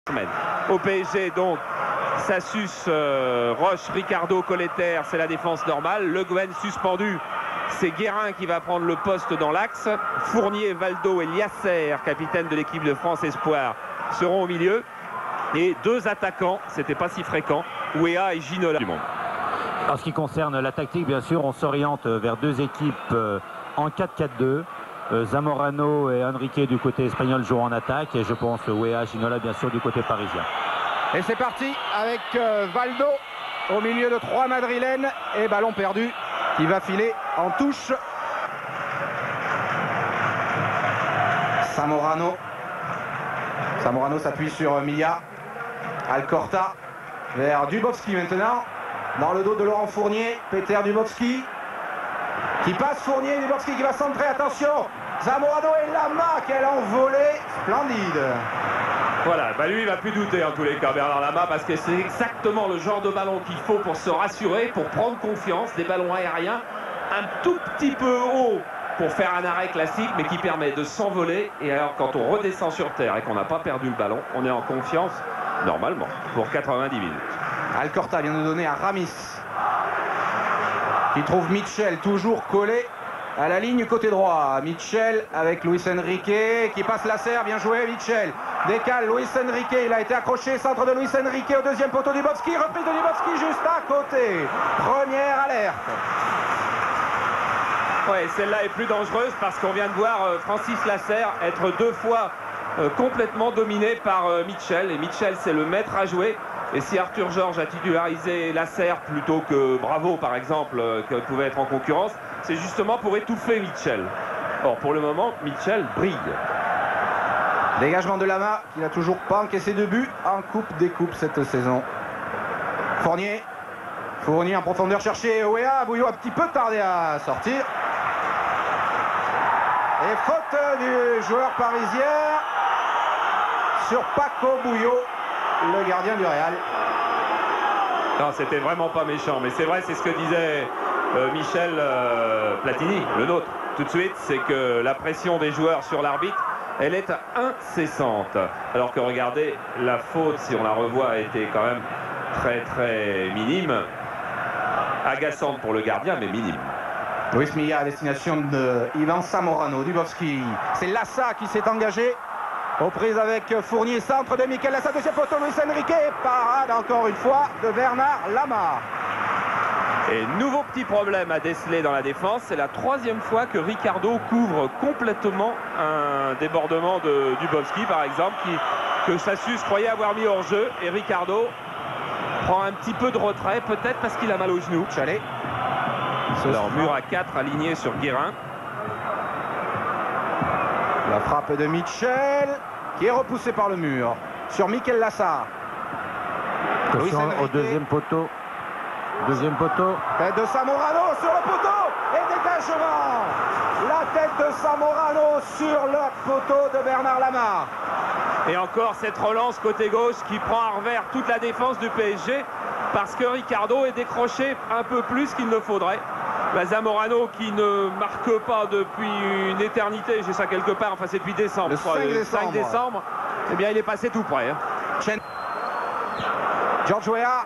Au PSG, donc, Sassus, Roche, Ricardo, Colleter, c'est la défense normale. Le Guen suspendu, c'est Guérin qui va prendre le poste dans l'axe. Fournier, Valdo et Liasser, capitaine de l'équipe de France Espoir, seront au milieu. Et deux attaquants, c'était pas si fréquent, Ouéa et Ginola. En ce qui concerne la tactique, bien sûr, on s'oriente vers deux équipes en 4-4-2. Zamorano et Enrique du côté espagnol jouent en attaque. Et je pense Ouéa, Ginola, bien sûr, du côté parisien. Et c'est parti avec Valdo au milieu de trois madrilènes. Et ballon perdu qui va filer en touche. Zamorano s'appuie sur Milla. Alcorta vers Dubovski maintenant. Dans le dos de Laurent Fournier. Peter Dubovski qui passe Fournier. Dubovski qui va centrer. Attention, Zamorano et Lama. Quelle envolée splendide. Voilà, bah lui il va plus douter en tous les cas, Bernard Lama, parce que c'est exactement le genre de ballon qu'il faut pour se rassurer, pour prendre confiance. Des ballons aériens un tout petit peu haut pour faire un arrêt classique, mais qui permet de s'envoler. Et alors quand on redescend sur terre et qu'on n'a pas perdu le ballon, on est en confiance normalement pour 90 minutes. Alcorta vient de donner à Ramis qui trouve Mitchell toujours collé à la ligne côté droit. Mitchell avec Luis Enrique qui passe la serre, bien joué Mitchell. Décale Luis Enrique, il a été accroché, centre de Luis Enrique au deuxième poteau du Dubovski, reprise de Dubovski juste à côté. Première alerte. Ouais, celle-là est plus dangereuse parce qu'on vient de voir Francis Lasserre être deux fois complètement dominé par Mitchell. Et Mitchell, c'est le maître à jouer. Et si Arthur Georges a titularisé Lasserre plutôt que Bravo, par exemple, qui pouvait être en concurrence, c'est justement pour étouffer Mitchell. Or, pour le moment, Mitchell brille. Dégagement de Lama, qui n'a toujours pas encaissé de but en Coupe des Coupes cette saison. Fournier en profondeur cherché. Ouéa, Bouillot a un petit peu tardé à sortir. Et faute du joueur parisien sur Paco Bouillot, le gardien du Real. Non, c'était vraiment pas méchant, mais c'est vrai, c'est ce que disait Michel Platini, le nôtre, tout de suite, c'est que la pression des joueurs sur l'arbitre, elle est incessante. Alors que regardez, la faute, si on la revoit, a été quand même très très minime. Agaçante pour le gardien, mais minime. Luis Milla à destination de Ivan Zamorano. Dubovski, c'est Lassa qui s'est engagé. Aux prises avec Fournier, centre de Mikel Lassa, deuxième poteau, Luis Enrique, parade encore une fois de Bernard Lama. Et nouveau petit problème à déceler dans la défense, c'est la troisième fois que Ricardo couvre complètement un débordement de Dubovski, par exemple, que Sassus croyait avoir mis hors jeu, et Ricardo prend un petit peu de retrait, peut-être parce qu'il a mal au genou. Chalet. Alors mur à 4 aligné sur Guérin. La frappe de Mitchell qui est repoussée par le mur sur Mikel Lassa. Au deuxième poteau. Deuxième poteau. Tête de Zamorano sur le poteau et dégagement. La tête de Zamorano sur le poteau de Bernard Lama. Et encore cette relance côté gauche qui prend à revers toute la défense du PSG parce que Ricardo est décroché un peu plus qu'il ne faudrait. Zamorano qui ne marque pas depuis une éternité, j'ai ça quelque part, enfin c'est depuis décembre. Le 5 décembre, eh bien il est passé tout près. George Weah.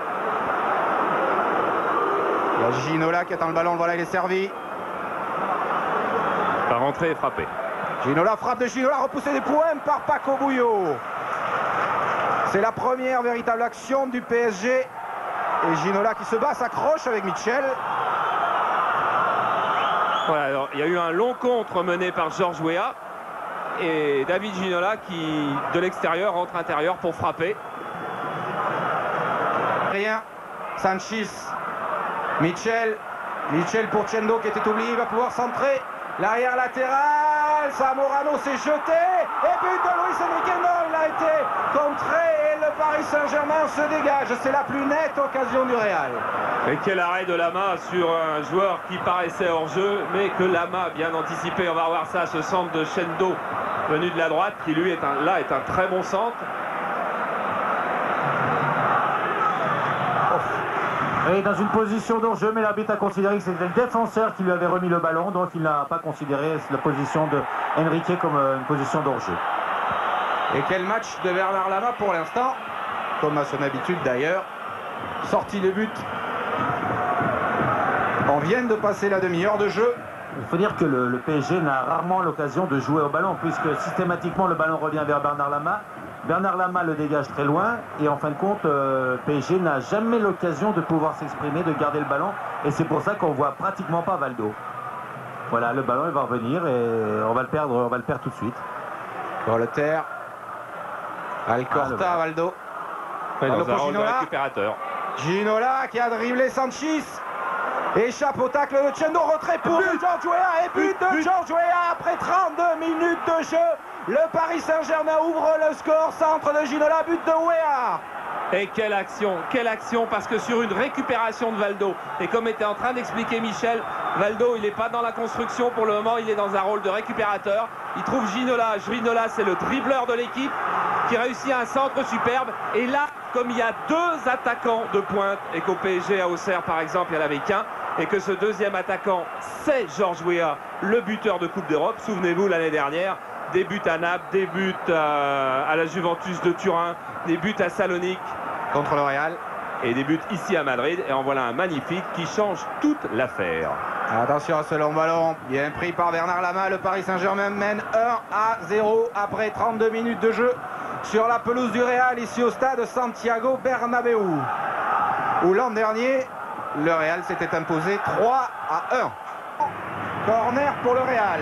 Il y a Ginola qui attend le ballon, voilà il est servi. Par rentrée et frappé. Ginola, frappe de Ginola, repoussé des points par Paco Bouillot. C'est la première véritable action du PSG. Et Ginola qui se bat, s'accroche avec Mitchell. Voilà, alors il y a eu un long contre mené par George Weah et David Ginola qui, de l'extérieur, rentre intérieur pour frapper. Rien. Sanchez. Mitchell pour Chendo qui était oublié, il va pouvoir centrer. L'arrière latéral, Zamorano s'est jeté. Et but de Luis Enrique, non, il a été contré et le Paris Saint-Germain se dégage. C'est la plus nette occasion du Real. Et quel arrêt de Lama sur un joueur qui paraissait hors jeu, mais que Lama a bien anticipé. On va voir ça, ce centre de Chendo venu de la droite, qui lui est un très bon centre. Et dans une position d'hors-jeu, mais l'arbitre a considéré que c'était le défenseur qui lui avait remis le ballon, donc il n'a pas considéré la position de Enrique comme une position d'hors-jeu. Et quel match de Bernard Lama pour l'instant, comme à son habitude d'ailleurs. Sorti le but. On vient de passer la demi-heure de jeu. Il faut dire que le PSG n'a rarement l'occasion de jouer au ballon, puisque systématiquement le ballon revient vers Bernard Lama. Bernard Lama le dégage très loin, et en fin de compte, PSG n'a jamais l'occasion de pouvoir s'exprimer, de garder le ballon, et c'est pour ça qu'on voit pratiquement pas Valdo. Voilà, le ballon il va revenir et on va le perdre tout de suite. Voltaire. Alcorta, Valdo. Ouais, Valdo dans un pour rôle de Ginola. récupérateur. Ginola qui a dribblé Sanchis. Échappe au tacle de Chendo, retrait pour George Weah et but de George Weah après 32 minutes de jeu. Le Paris Saint-Germain ouvre le score, centre de Ginola, but de Weah. Et quelle action, parce que sur une récupération de Valdo, et comme était en train d'expliquer Michel, Valdo il n'est pas dans la construction pour le moment, il est dans un rôle de récupérateur. Il trouve Ginola, c'est le dribbleur de l'équipe qui réussit un centre superbe. Et là, comme il y a deux attaquants de pointe, et qu'au PSG à Auxerre par exemple il n'y en avait qu'un, et que ce deuxième attaquant c'est George Weah, le buteur de Coupe d'Europe, souvenez-vous l'année dernière, des buts à Naples, des buts à la Juventus de Turin, des buts à Salonique contre le Real et des buts ici à Madrid, et en voilà un magnifique qui change toute l'affaire. Attention à ce long ballon, bien pris par Bernard Lama. Le Paris Saint-Germain mène 1-0 après 32 minutes de jeu sur la pelouse du Real, ici au stade Santiago Bernabéu, où l'an dernier le Real s'était imposé 3-1. Corner pour le Real.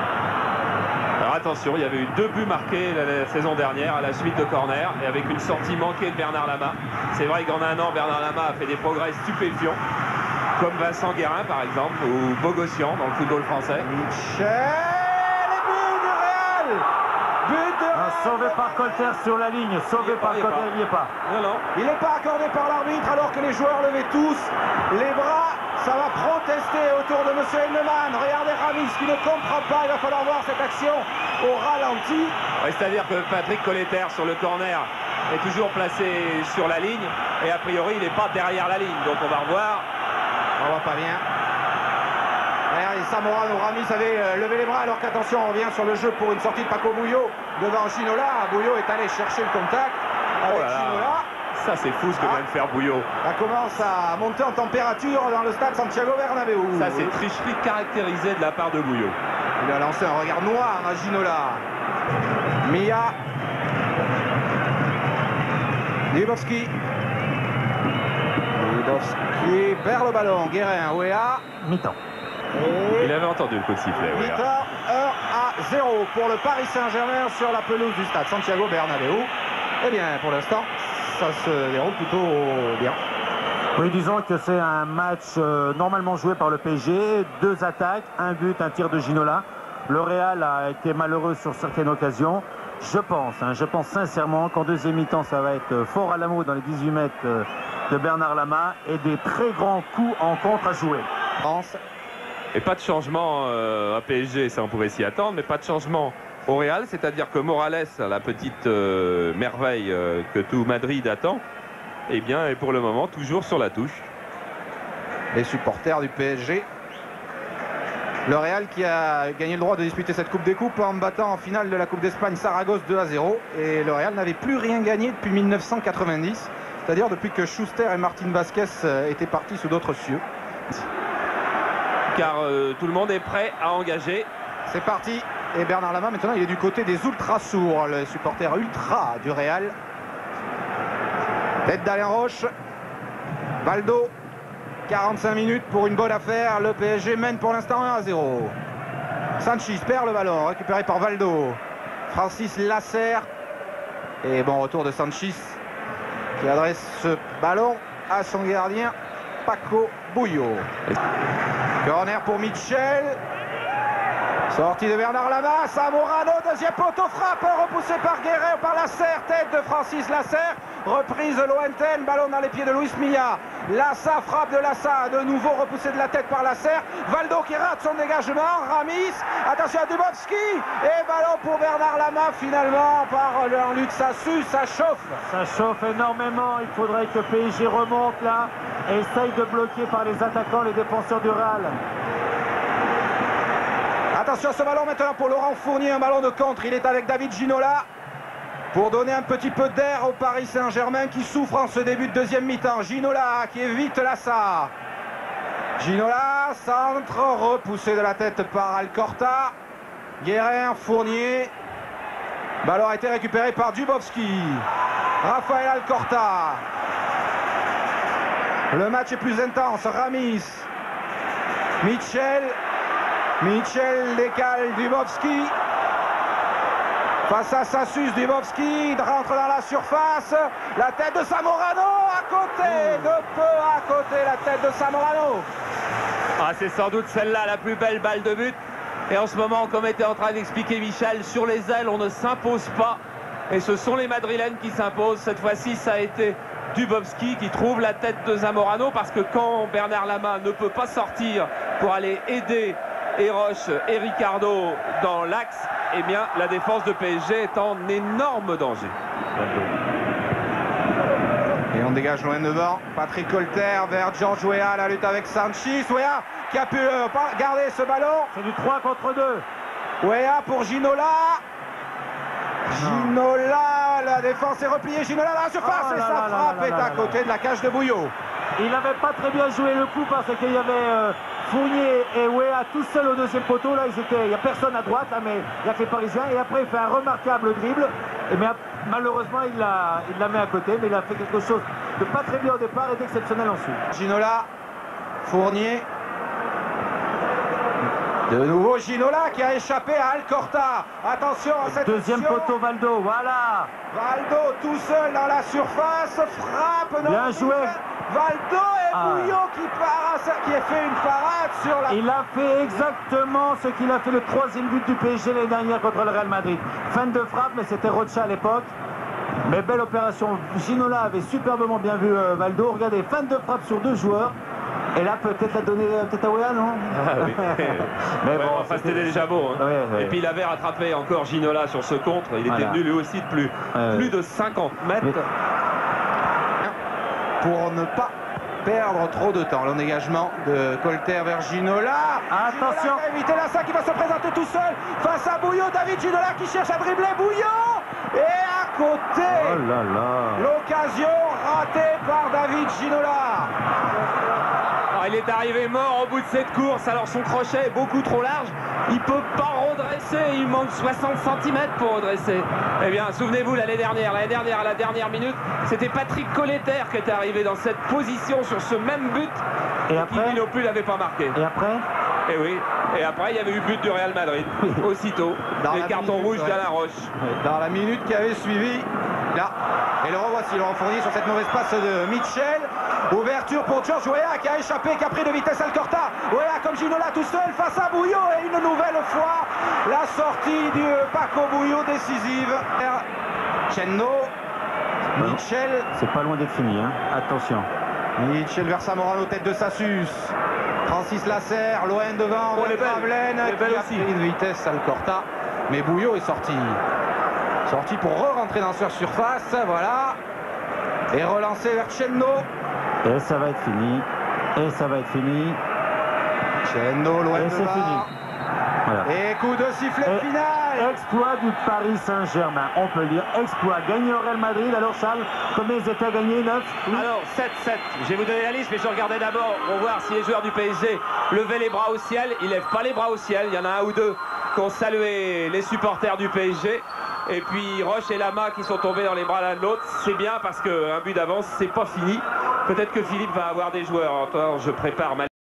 Alors attention, il y avait eu 2 buts marqués la saison dernière à la suite de corner, et avec une sortie manquée de Bernard Lama. C'est vrai qu'en un an, Bernard Lama a fait des progrès stupéfiants, comme Vincent Guérin par exemple, ou Bogossian dans le football français. Michel, et but du Real. But de Real. Sauvé par Colter sur la ligne, sauvé par Colter, il n'y est pas. Non. Il n'est pas accordé par l'arbitre alors que les joueurs levaient tous les bras. Ça va protester autour de M. Henneman. Regardez Ramis qui ne comprend pas. Il va falloir voir cette action au ralenti. Ouais, c'est-à-dire que Patrick Colter sur le corner est toujours placé sur la ligne, et a priori il n'est pas derrière la ligne, donc on va revoir. On voit pas bien. Regardez, Zamorano, Ramis avait levé les bras alors qu'attention, on revient sur le jeu pour une sortie de Paco Bouillot devant Ginola. Bouillot est allé chercher le contact avec Ginola. Ça c'est fou ce que vient de faire Bouillot. Ça commence à monter en température dans le stade Santiago Bernabéu. Ça c'est tricherie caractérisée de la part de Bouillot. Il a lancé un regard noir à Ginola. Mia. Libowski. Libowski perd le ballon. Guérin, Weah. Mi-temps. Il avait entendu le coup de sifflet. Mi-temps, 1-0 pour le Paris Saint-Germain sur la pelouse du stade Santiago Bernabéu. Eh bien, pour l'instant, ça se déroule plutôt bien. Oui, disons que c'est un match normalement joué par le PSG. 2 attaques, un but, un tir de Ginola. Le Real a été malheureux sur certaines occasions. Je pense sincèrement qu'en deuxième mi-temps, ça va être fort à l'amour dans les 18 mètres de Bernard Lama et des très grands coups en contre à jouer. France. Et pas de changement à PSG, ça on pouvait s'y attendre, mais pas de changement au Real, c'est-à-dire que Morales, la petite merveille que tout Madrid attend, eh bien, est pour le moment toujours sur la touche. Les supporters du PSG. Le Real qui a gagné le droit de disputer cette Coupe des Coupes en battant en finale de la Coupe d'Espagne Saragosse 2-0. Et le Real n'avait plus rien gagné depuis 1990, c'est-à-dire depuis que Schuster et Martin Vasquez étaient partis sous d'autres cieux. Car tout le monde est prêt à engager. C'est parti. Et Bernard Lama, maintenant, il est du côté des ultra sourds, le supporter ultra du Real. Tête d'Alain Roche. Valdo. 45 minutes pour une bonne affaire. Le PSG mène pour l'instant 1-0. Sanchis perd le ballon, récupéré par Valdo. Francis Lasser. Et bon retour de Sanchis qui adresse ce ballon à son gardien Paco Bouillot. Corner pour Michel. Sortie de Bernard Lama, Zamorano, deuxième poteau, frappe repoussé par Guerrero, par Lasser, tête de Francis Lasser, reprise lointaine, ballon dans les pieds de Luis Milla. Lassa, frappe de Lassa, de nouveau repoussé de la tête par Lasser. Valdo qui rate son dégagement, Ramis, attention à Dubovski, et ballon pour Bernard Lama finalement par Jean-Luc Sassu, ça chauffe. Ça chauffe énormément, il faudrait que PSG remonte là et essaye de bloquer par les attaquants les défenseurs du Real. Attention à ce ballon maintenant pour Laurent Fournier, un ballon de contre, il est avec David Ginola. pour donner un petit peu d'air au Paris Saint-Germain qui souffre en ce début de deuxième mi-temps. Ginola qui évite Lassa. Ginola, centre, repoussé de la tête par Alcorta. Guérin, Fournier. Ballon a été récupéré par Dubowski. Rafael Alcorta. Le match est plus intense. Ramis. Mitchell. Mitchell décale Dubowski. Face à Sassus, Dubowski rentre dans la surface. La tête de Zamorano à côté. De peu à côté la tête de Zamorano. Ah, c'est sans doute celle-là la plus belle balle de but. Et en ce moment, comme était en train d'expliquer Michel, sur les ailes, on ne s'impose pas. Et ce sont les Madrilènes qui s'imposent. Cette fois-ci, ça a été Dubowski qui trouve la tête de Zamorano. Parce que quand Bernard Lama ne peut pas sortir pour aller aider Eroche et Ricardo dans l'axe, eh bien, la défense de PSG est en énorme danger. Et on dégage loin devant. Patrick Colter vers George Weah. La lutte avec Sanchis. Weah qui a pu garder ce ballon. C'est du 3 contre 2. Weah pour Ginola. Ginola, la défense est repliée. Ginola dans la surface et sa frappe est à côté de la cage de Bouillot. Il n'avait pas très bien joué le coup parce qu'il y avait Fournier et Weah tout seuls au deuxième poteau. Là, il n'y a personne à droite, là, mais il y a que les Parisiens. Et après, il fait un remarquable dribble. Et mais malheureusement, il la met à côté. Mais il a fait quelque chose de pas très bien au départ et d'exceptionnel ensuite. Ginola, Fournier. De nouveau Ginola qui a échappé à Alcorta. Attention à cette deuxième action. poteau, Valdo, voilà. Valdo tout seul dans la surface. Frappe. Bien joué. Valdo et Bouillot qui a fait une parade sur la... Il a fait exactement ce qu'il a fait le troisième but du PSG l'année dernière contre le Real Madrid. Fin de frappe, mais c'était Rocha à l'époque. Mais belle opération. Ginola avait superbement bien vu Valdo. Regardez, fin de frappe sur deux joueurs. Et là, peut-être la donner à Weah, non? Ah, oui. Mais bon, enfin, c'était déjà beau. Hein. Ouais. Et puis il avait rattrapé encore Ginola sur ce contre. Il était venu lui aussi de plus de 50 mètres. Pour ne pas perdre trop de temps. Le dégagement de Colter vers Ginola. Attention. Ginola qui a évité Lassa qui va se présenter tout seul face à Bouillot. David Ginola qui cherche à dribbler Bouillot. Et à côté, oh là là. L'occasion ratée par David Ginola. Il est arrivé mort au bout de cette course. Alors son crochet est beaucoup trop large. Il ne peut pas redresser. Il manque 60 cm pour redresser. Eh bien, souvenez-vous, l'année dernière, à la dernière minute, c'était Patrick Colter qui était arrivé dans cette position sur ce même but. Et après, qui non plus l'avait pas marqué. Et après? Et oui. Et après, il y avait eu but du Real Madrid. Aussitôt. Les cartons rouges d'Alain Roche. Dans la minute qui avait suivi. Là. Et le revoici, Laurent Fournier sur cette mauvaise passe de Mitchell. Ouverture pour George Weah qui a échappé, qui a pris de vitesse Alcorta. Weah comme Ginola tout seul face à Bouillot. Et une nouvelle fois, la sortie du Paco Bouillot décisive. Chendo. Mitchell. C'est pas loin d'être fini, hein. Attention. Mitchell vers Zamorano, tête de Sassus. Francis Lasserre, loin devant. Gravelaine qui a pris de vitesse Alcorta. Mais Bouillot est sorti. Sorti pour re-rentrer dans leur surface. Voilà. Et relancer vers Chendo. Et ça va être fini. Et ça va être fini. Chendo loin et devant. C'est fini. Voilà. Et coup de sifflet final. Exploit du Paris Saint-Germain. On peut le dire. Exploit. Gagné au Real Madrid. Alors Charles, combien ils étaient à gagner? 9? Alors 7-7. Je vais vous donner la liste, mais je regardais d'abord pour voir si les joueurs du PSG levaient les bras au ciel. Ils ne lèvent pas les bras au ciel. Il y en a un ou deux qui ont salué les supporters du PSG. Et puis Roche et Lama qui sont tombés dans les bras l'un de l'autre. C'est bien parce qu'un but d'avance, c'est pas fini. Peut-être que Philippe va avoir des joueurs. Attends, je prépare ma